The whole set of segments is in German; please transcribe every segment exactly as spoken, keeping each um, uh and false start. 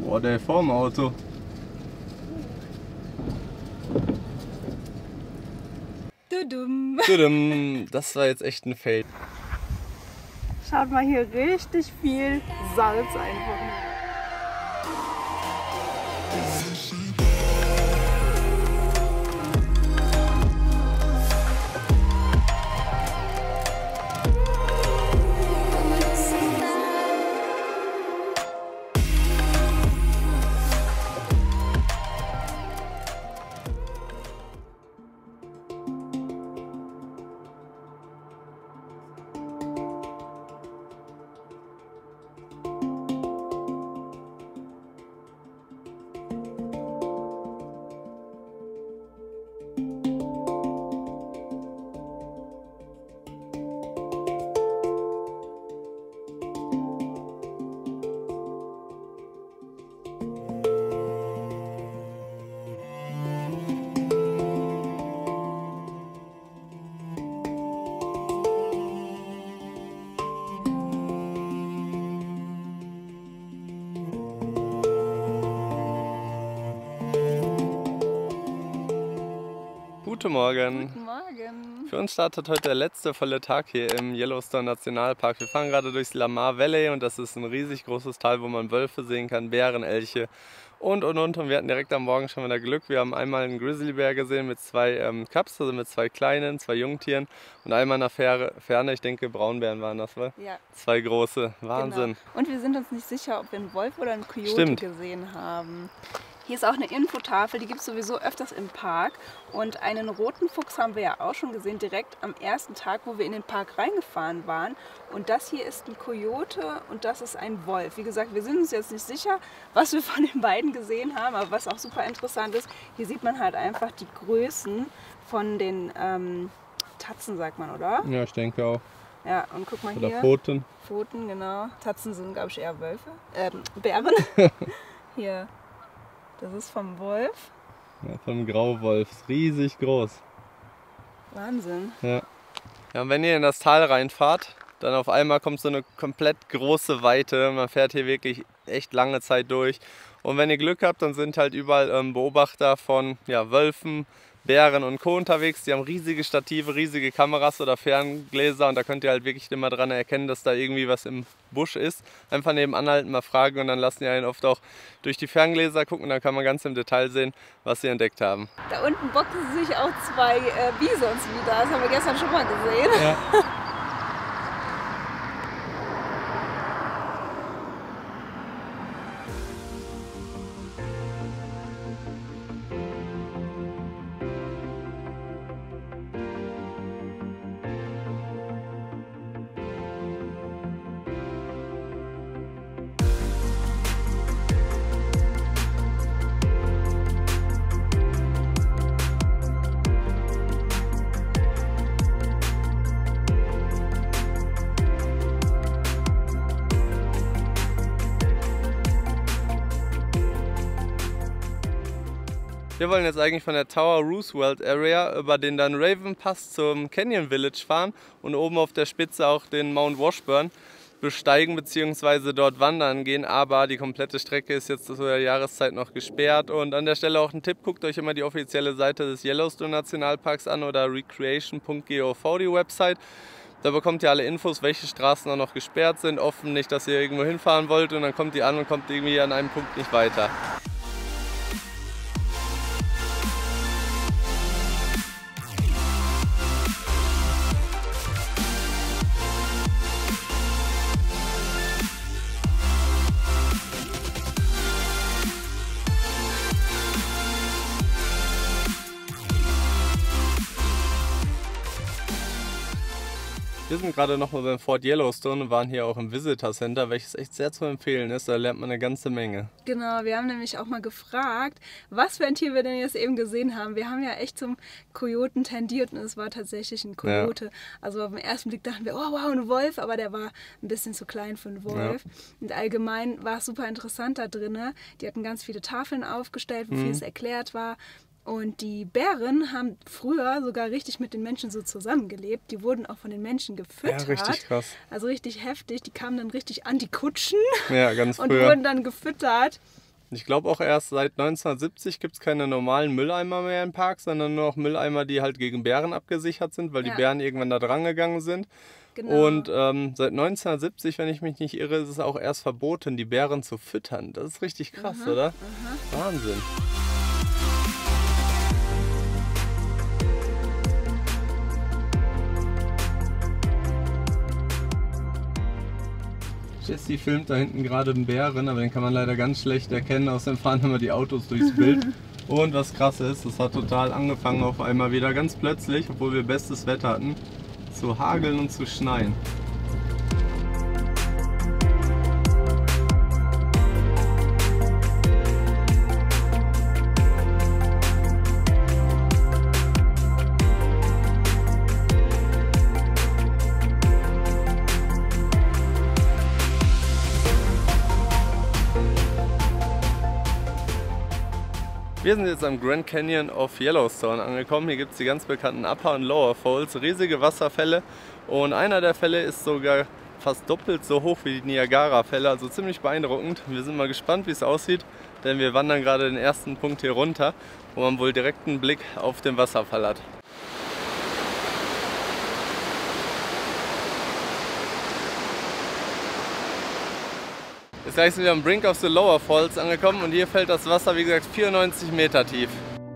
Boah, der vorm Auto. Tudum. Tudum. Das war jetzt echt ein Fail. Schaut mal, hier richtig viel Salz einfach. Guten Morgen. Guten Morgen. Für uns startet heute der letzte volle Tag hier im Yellowstone Nationalpark. Wir fahren gerade durchs Lamar Valley und das ist ein riesig großes Tal, wo man Wölfe sehen kann, Bären, Elche und und und. Und wir hatten direkt am Morgen schon wieder Glück. Wir haben einmal einen Grizzlybär gesehen mit zwei ähm, Cubs, also mit zwei kleinen, zwei Jungtieren und einmal in der Fähre, Ferne, ich denke Braunbären waren das, wa? Ja. Zwei große, Wahnsinn. Genau. Und wir sind uns nicht sicher, ob wir einen Wolf oder einen Coyote Stimmt. gesehen haben. Hier ist auch eine Infotafel, die gibt es sowieso öfters im Park. Und einen roten Fuchs haben wir ja auch schon gesehen, direkt am ersten Tag, wo wir in den Park reingefahren waren. Und das hier ist ein Coyote und das ist ein Wolf. Wie gesagt, wir sind uns jetzt nicht sicher, was wir von den beiden gesehen haben, aber was auch super interessant ist, hier sieht man halt einfach die Größen von den ähm, Tatzen, sagt man, oder? Ja, ich denke auch. Ja, und guck mal Oder hier. Pfoten. Pfoten, genau. Tatzen sind, glaube ich, eher Wölfe. Ähm, Bären. Hier. Das ist vom Wolf. Ja, vom Grauwolf. Ist riesig groß. Wahnsinn. Ja. Ja, und wenn ihr in das Tal reinfahrt, dann auf einmal kommt so eine komplett große Weite. Man fährt hier wirklich echt lange Zeit durch. Und wenn ihr Glück habt, dann sind halt überall ähm, Beobachter von ja, Wölfen, Bären und Co. unterwegs. Die haben riesige Stative, riesige Kameras oder Ferngläser und da könnt ihr halt wirklich immer dran erkennen, dass da irgendwie was im Busch ist. Einfach nebenan halten, mal fragen und dann lassen die einen oft auch durch die Ferngläser gucken. Dann kann man ganz im Detail sehen, was sie entdeckt haben. Da unten boxen sich auch zwei äh, Bisons wieder. Das haben wir gestern schon mal gesehen. Ja. Wir wollen jetzt eigentlich von der Tower Roosevelt Area über den dann Raven Pass zum Canyon Village fahren und oben auf der Spitze auch den Mount Washburn besteigen bzw. dort wandern gehen, aber die komplette Strecke ist jetzt zu der Jahreszeit noch gesperrt. Und an der Stelle auch ein Tipp, guckt euch immer die offizielle Seite des Yellowstone Nationalparks an oder recreation punkt gov, die Website. Da bekommt ihr alle Infos, welche Straßen auch noch gesperrt sind, offen, nicht, dass ihr irgendwo hinfahren wollt und dann kommt ihr an und kommt irgendwie an einem Punkt nicht weiter. Wir sind gerade noch mal beim Fort Yellowstone und waren hier auch im Visitor Center, welches echt sehr zu empfehlen ist. Da lernt man eine ganze Menge. Genau, wir haben nämlich auch mal gefragt, was für ein Tier wir denn jetzt eben gesehen haben. Wir haben ja echt zum Kojoten tendiert und es war tatsächlich ein Kojote. Ja. Also auf den ersten Blick dachten wir, oh wow, ein Wolf, aber der war ein bisschen zu klein für einen Wolf. Ja. Und allgemein war es super interessant da drin. Die hatten ganz viele Tafeln aufgestellt, wo mhm. vieles erklärt war. Und die Bären haben früher sogar richtig mit den Menschen so zusammengelebt. Die wurden auch von den Menschen gefüttert. Ja, richtig krass. Also richtig heftig. Die kamen dann richtig an die Kutschen ja, ganz und früher. wurden dann gefüttert. Ich glaube auch erst seit neunzehnhundertsiebzig gibt es keine normalen Mülleimer mehr im Park, sondern nur noch Mülleimer, die halt gegen Bären abgesichert sind, weil ja. die Bären irgendwann da dran gegangen sind. Genau. Und ähm, seit neunzehnhundertsiebzig, wenn ich mich nicht irre, ist es auch erst verboten, die Bären zu füttern. Das ist richtig krass, aha, oder? Aha. Wahnsinn. Jessie filmt da hinten gerade einen Bären, aber den kann man leider ganz schlecht erkennen. Außerdem fahren immer die Autos durchs Bild. Und was krass ist, es hat total angefangen auf einmal wieder ganz plötzlich, obwohl wir bestes Wetter hatten, zu hageln und zu schneien. Wir sind jetzt am Grand Canyon of Yellowstone angekommen. Hier gibt es die ganz bekannten Upper und Lower Falls, riesige Wasserfälle. Und einer der Fälle ist sogar fast doppelt so hoch wie die Niagara-Fälle, also ziemlich beeindruckend. Wir sind mal gespannt, wie es aussieht, denn wir wandern gerade den ersten Punkt hier runter, wo man wohl direkt einen Blick auf den Wasserfall hat. Jetzt gleich sind wir am Brink of the Lower Falls angekommen und hier fällt das Wasser, wie gesagt, vierundneunzig Meter tief.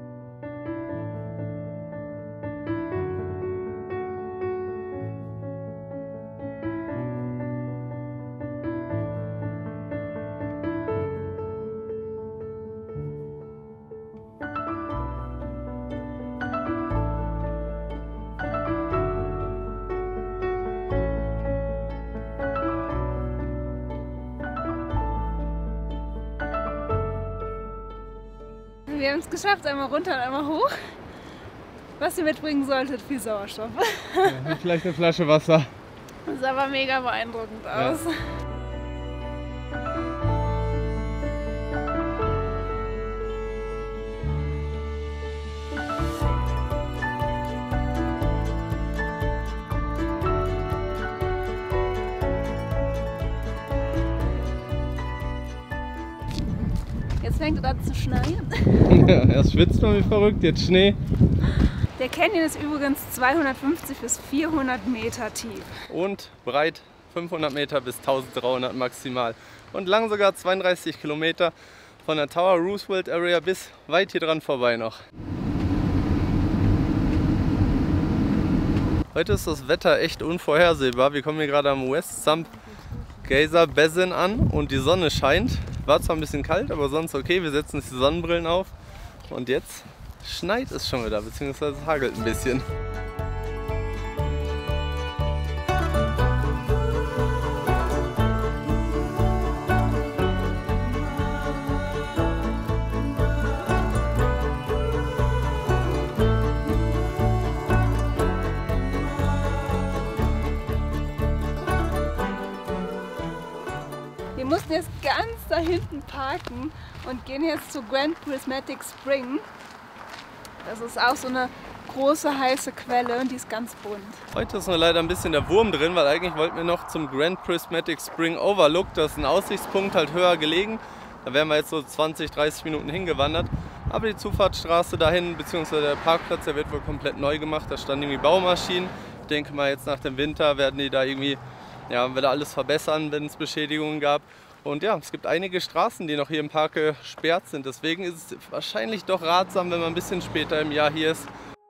Wir haben es geschafft, einmal runter und einmal hoch. Was ihr mitbringen solltet, viel Sauerstoff. Ja, vielleicht eine Flasche Wasser. Das sah aber mega beeindruckend aus. Ja. Jetzt fängt es an zu schneien. Ja, erst schwitzt man wie verrückt, jetzt Schnee. Der Canyon ist übrigens zweihundertfünfzig bis vierhundert Meter tief. Und breit fünfhundert Meter bis dreizehnhundert maximal. Und lang sogar zweiunddreißig Kilometer von der Tower Roosevelt Area bis weit hier dran vorbei noch. Heute ist das Wetter echt unvorhersehbar. Wir kommen hier gerade am West Sump Geyser Basin an und die Sonne scheint. War zwar ein bisschen kalt, aber sonst okay. Wir setzen uns die Sonnenbrillen auf und jetzt schneit es schon wieder, beziehungsweise hagelt ein bisschen. Wir mussten jetzt ganz da hinten parken und gehen jetzt zu Grand Prismatic Spring. Das ist auch so eine große heiße Quelle und die ist ganz bunt. Heute ist nur leider ein bisschen der Wurm drin, weil eigentlich wollten wir noch zum Grand Prismatic Spring Overlook. Das ist ein Aussichtspunkt, halt höher gelegen. Da wären wir jetzt so zwanzig, dreißig Minuten hingewandert. Aber die Zufahrtsstraße dahin, beziehungsweise der Parkplatz, der wird wohl komplett neu gemacht. Da standen irgendwie Baumaschinen. Ich denke mal, jetzt nach dem Winter werden die da irgendwie, ja, wieder alles verbessern, wenn es Beschädigungen gab. Und ja, es gibt einige Straßen, die noch hier im Park gesperrt sind. Deswegen ist es wahrscheinlich doch ratsam, wenn man ein bisschen später im Jahr hier ist.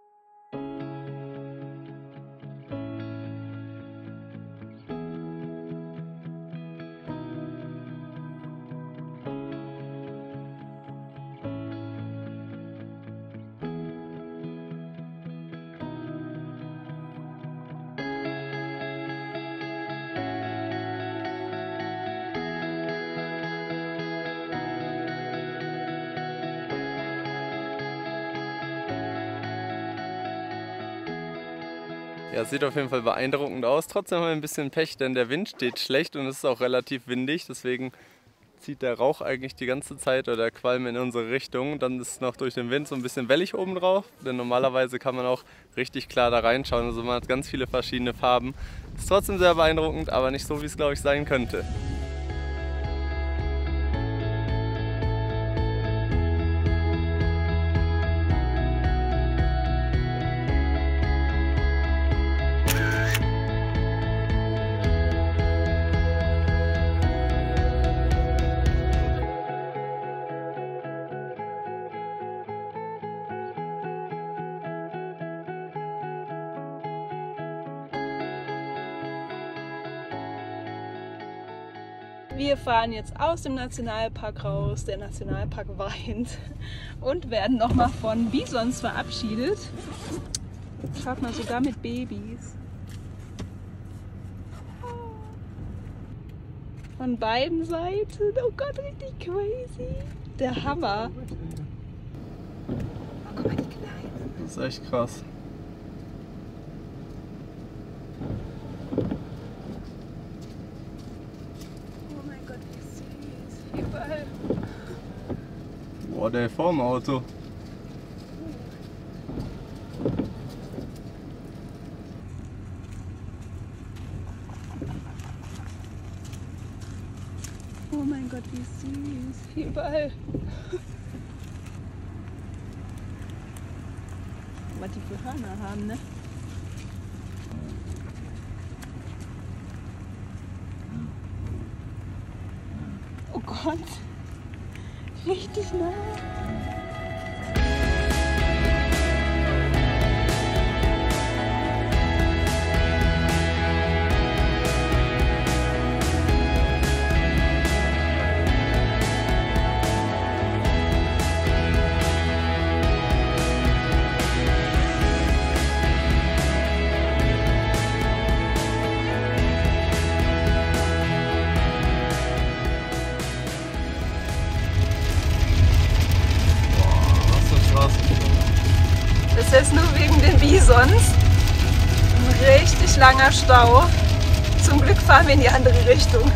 Ja, sieht auf jeden Fall beeindruckend aus. Trotzdem haben wir ein bisschen Pech, denn der Wind steht schlecht und es ist auch relativ windig. Deswegen zieht der Rauch eigentlich die ganze Zeit oder der Qualm in unsere Richtung. Dann ist noch durch den Wind so ein bisschen wellig oben drauf. Denn normalerweise kann man auch richtig klar da reinschauen. Also man hat ganz viele verschiedene Farben. Ist trotzdem sehr beeindruckend, aber nicht so, wie es, glaube ich, sein könnte. Wir fahren jetzt aus dem Nationalpark raus. Der Nationalpark weint. Und werden nochmal von Bisons verabschiedet. Schaut mal, sogar mit Babys. Von beiden Seiten. Oh Gott, richtig crazy. Der Hammer. Oh, guck mal, die Kleinen. Das ist echt krass. Oh mein Gott, wie süß. Überall. Boah, der vorm Auto. Oh mein Gott, wie süß. Überall. Was die für Hörner haben, ne? Oh Gott. Richtig nah. Das ist jetzt nur wegen den Bisons. Ein richtig langer Stau. Zum Glück fahren wir in die andere Richtung.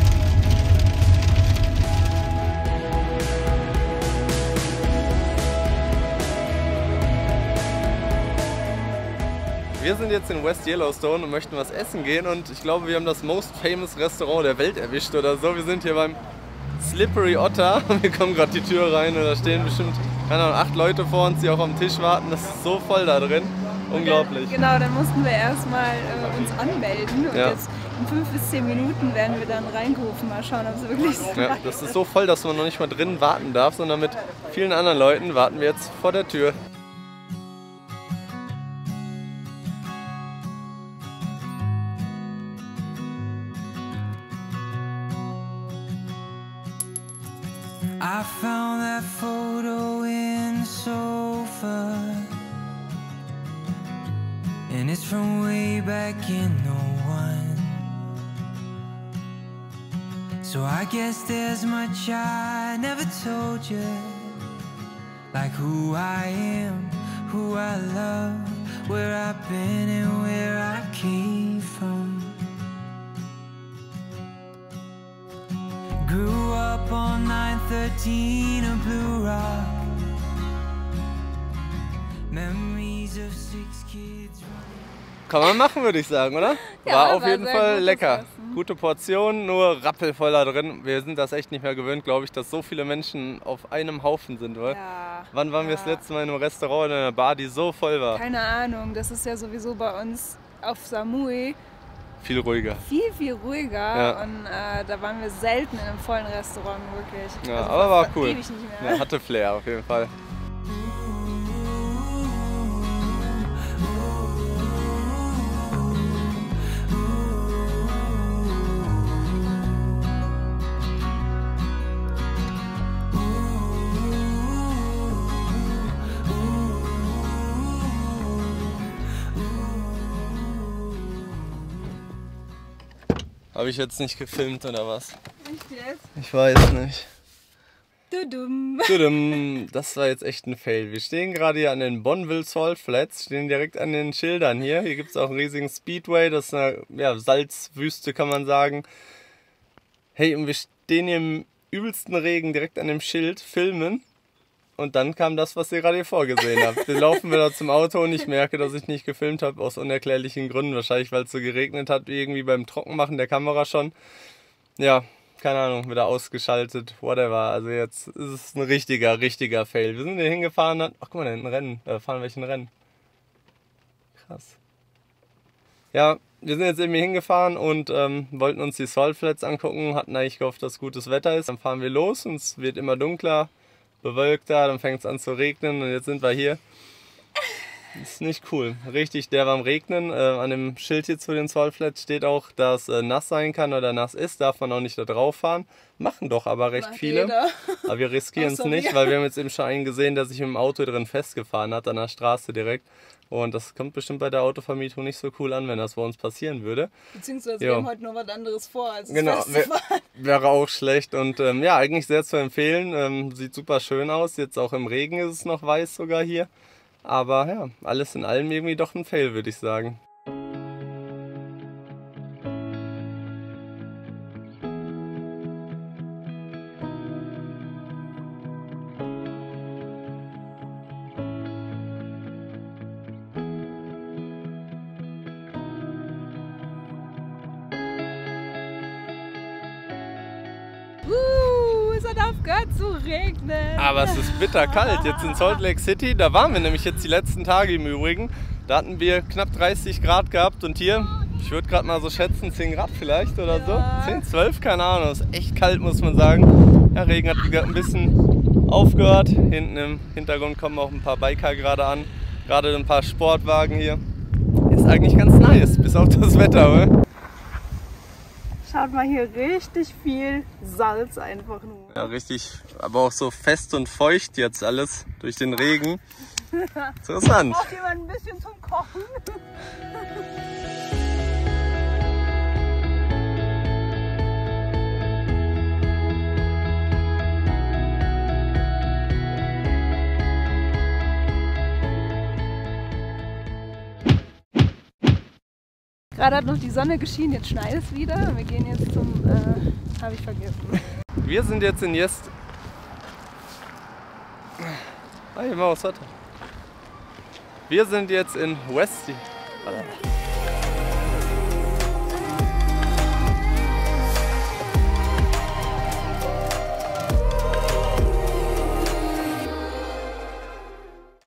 Wir sind jetzt in West Yellowstone und möchten was essen gehen und ich glaube, wir haben das most famous Restaurant der Welt erwischt oder so. Wir sind hier beim Slippery Otter und wir kommen gerade die Tür rein und da stehen bestimmt, keine Ahnung, acht Leute vor uns, die auch am Tisch warten. Das ist so voll da drin. Unglaublich. Dann, genau, dann mussten wir erstmal äh, uns anmelden und ja. jetzt in fünf bis zehn Minuten werden wir dann reingerufen. Mal schauen, ob es wirklich so ja, das ist so voll, dass man noch nicht mal drin warten darf, sondern mit vielen anderen Leuten warten wir jetzt vor der Tür. I found that photo in the sofa, and it's from way back in oh one. So I guess there's much I never told you, like who I am, who I love, where I've been and where I came from. Grew up on nine thirteen of Blue Rock. Memories of six kids. Kann man machen, würde ich sagen, oder? Ja, war auf war jeden sehr Fall gutes lecker. Essen. Gute Portion, nur rappelvoller drin. Wir sind das echt nicht mehr gewöhnt, glaube ich, dass so viele Menschen auf einem Haufen sind, oder? Ja, Wann waren wir ja. das letzte Mal in einem Restaurant oder in einer Bar, die so voll war? Keine Ahnung, das ist ja sowieso bei uns auf Samui Viel ruhiger. viel, viel ruhiger Ja. und äh, da waren wir selten in einem vollen Restaurant, wirklich. Ja, Also aber war fast cool. Ewig nicht mehr. Ja, hatte Flair auf jeden Fall. Habe ich jetzt nicht gefilmt oder was? Echt jetzt? Ich weiß nicht. Tudum. Tudum, das war jetzt echt ein Fail. Wir stehen gerade hier an den Bonneville Salt Flats, stehen direkt an den Schildern hier. Hier gibt es auch einen riesigen Speedway, das ist eine ja, Salzwüste, kann man sagen. Hey, und wir stehen hier im übelsten Regen direkt an dem Schild, filmen. Und dann kam das, was ihr gerade hier vorgesehen habt. Wir laufen wieder zum Auto und ich merke, dass ich nicht gefilmt habe, aus unerklärlichen Gründen. Wahrscheinlich, weil es so geregnet hat, wie irgendwie beim Trockenmachen der Kamera schon. Ja, keine Ahnung, wieder ausgeschaltet, whatever. Also jetzt ist es ein richtiger, richtiger Fail. Wir sind hier hingefahren, ach guck mal, da hinten Rennen, da fahren welche ein Rennen. Krass. Ja, wir sind jetzt eben hier hingefahren und ähm, wollten uns die Salt Flats angucken, hatten eigentlich gehofft, dass gutes Wetter ist. Dann fahren wir los und es wird immer dunkler, bewölkter, dann fängt es an zu regnen und jetzt sind wir hier. ist nicht cool. Richtig, der war am Regnen. Äh, an dem Schild hier zu den Zollflats steht auch, dass äh, nass sein kann oder nass ist. Darf man auch nicht da drauf fahren. Machen doch aber recht Macht viele. jeder. Aber wir riskieren es Ach so, nicht, ja. weil wir haben jetzt eben schon einen gesehen, der sich im Auto drin festgefahren hat, an der Straße direkt. Und das kommt bestimmt bei der Autovermietung nicht so cool an, wenn das bei uns passieren würde. Beziehungsweise Jo. wir haben heute noch was anderes vor, als es Genau, wär, festzufahren. wäre auch schlecht und ähm, ja, eigentlich sehr zu empfehlen. Ähm, sieht super schön aus. Jetzt auch im Regen ist es noch weiß sogar hier. Aber ja, alles in allem irgendwie doch ein Fail, würde ich sagen. Uh, es hat aufgehört zu regnen. Aber es ist bitterkalt. Jetzt in Salt Lake City, da waren wir nämlich jetzt die letzten Tage im Übrigen. Da hatten wir knapp dreißig Grad gehabt und hier, ich würde gerade mal so schätzen, zehn Grad vielleicht oder Ja. so. zehn, zwölf, keine Ahnung. Das ist echt kalt, muss man sagen. Ja, Regen hat wieder ein bisschen aufgehört. Hinten im Hintergrund kommen auch ein paar Biker gerade an. Gerade ein paar Sportwagen hier. Ist eigentlich ganz nice, bis auf das Wetter, oder? Schaut mal hier, richtig viel Salz einfach nur. Ja, richtig, aber auch so fest und feucht jetzt alles durch den Regen. Interessant. Braucht jemand ein bisschen zum Kochen? Gerade hat noch die Sonne geschienen, jetzt schneit es wieder. Wir gehen jetzt zum, äh, habe ich vergessen. Wir sind jetzt in Jest. Ah, hier mal was hat. Wir sind jetzt in West.